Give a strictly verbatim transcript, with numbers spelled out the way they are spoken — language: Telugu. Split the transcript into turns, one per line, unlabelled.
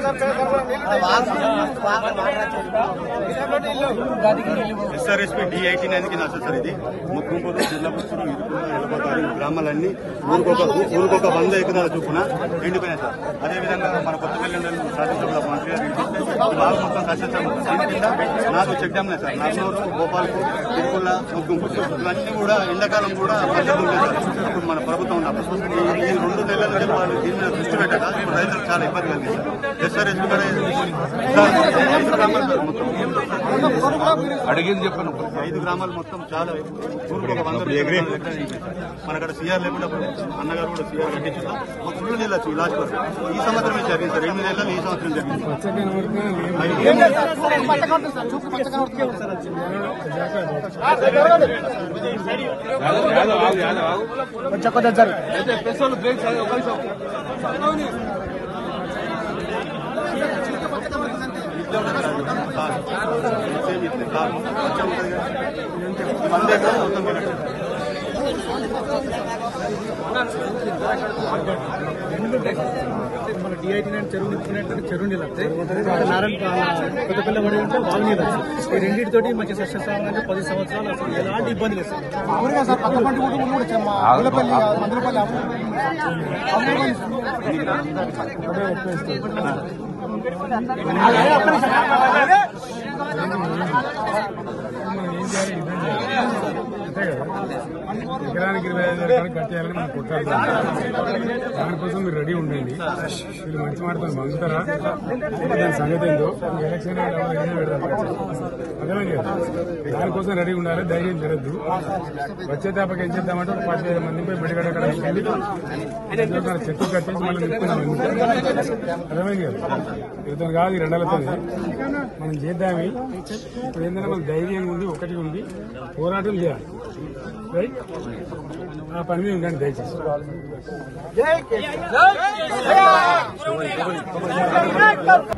ఎస్ఆర్ఎస్పీ డి ఎయిటీ నైన్ కి నచ్చదు సార్. ఇది ముక్కుంపూరు జిల్లా పుత్తూరు ఇరుకుల ఎలపతారు గ్రామాలన్నీ ఊరికొక ఊరికొక వంద ఎకరాల చొప్పున ఎండిపోయినాయి సార్. అదేవిధంగా మన కొత్తపల్లి శాసనసభ మంత్రి గారు బాగా మొత్తం సస్యశ్యామం. దీని కింద నాకు check dam sir. Naganuru, Gopalpur, Irukula, Mukkumpuru ఇవన్నీ కూడా ఎండాకాలం కూడా పద్ధతి ఉంది సార్. ఇప్పుడు మన ప్రభుత్వం ఉన్నప్పుడు ఈ రెండు నెలల నుంచి వాళ్ళు దీని మీద దృష్టి పెట్టక ఇప్పుడు రైతులకు చాలా ఇబ్బంది కలిగింది సార్. ఎస్ఆర్ఎస్పీ కూడా ఐదు గ్రామాలు సార్ మొత్తం
అడిగింది చెప్పాను.
ఐదు గ్రామాలు మొత్తం చాలా ఊరికి ఒక వంద మన అక్కడ సీఆర్ లేకుండా అన్నగారు కూడా సీఆర్ కట్టించారు. ఒక ఫుల్ నీళ్ళు వచ్చి లాస్ట్ వరకు ఈ సంవత్సరం జరిగింది సార్. ఎనిమిది నెలలు ఈ సంవత్సరం జరిగింది.
మన డిఐటీ నైన్ చెరువు నింపుకునేటువంటి చెరువు నీళ్ళు వస్తాయి. నారాయణ కొత్తపల్లి పడి ఉంటే వాగు నీళ్ళు వస్తాయి. ఈ రెండింటితోటి మంచి సస్యశ్యామలంగా పది సంవత్సరాలు అసలు ఎలాంటి ఇబ్బంది లేదు సార్. సార్ పక్క పంట కూడా మందులపల్లి మందులపల్లి
ఎకరానికి ఇరవై ఐదు ఎకరానికి కట్టేయాలని మనం కొట్టాడుతాం. దానికోసం మీరు రెడీ ఉండండి. వీళ్ళు మంచి మాటతో మంగుతారా దాని సంగతి ఏందో ఎలక్షన్ అర్థమైంది కదా. దానికోసం రెడీ ఉండాలి. ధైర్యం జరగద్దు. వచ్చే తప్పక ఏం చేద్దామంటే ఒక పది ఐదు మంది పోయి బిడ్డగడ వెళ్ళి చెట్టు కట్టేసి మళ్ళీ నిప్పుకున్నాం. అర్థమైంది కదా. ఇతను కాదు ఈ రెండలతో మనం చేద్దామి. ఇప్పుడు ఏంటంటే మన ధైర్యంగా ఉంది, ఒకటి ఉంది, పోరాటం చేయాలి. రైట్ ఆ పని మీద ఉండండి దయచేసి.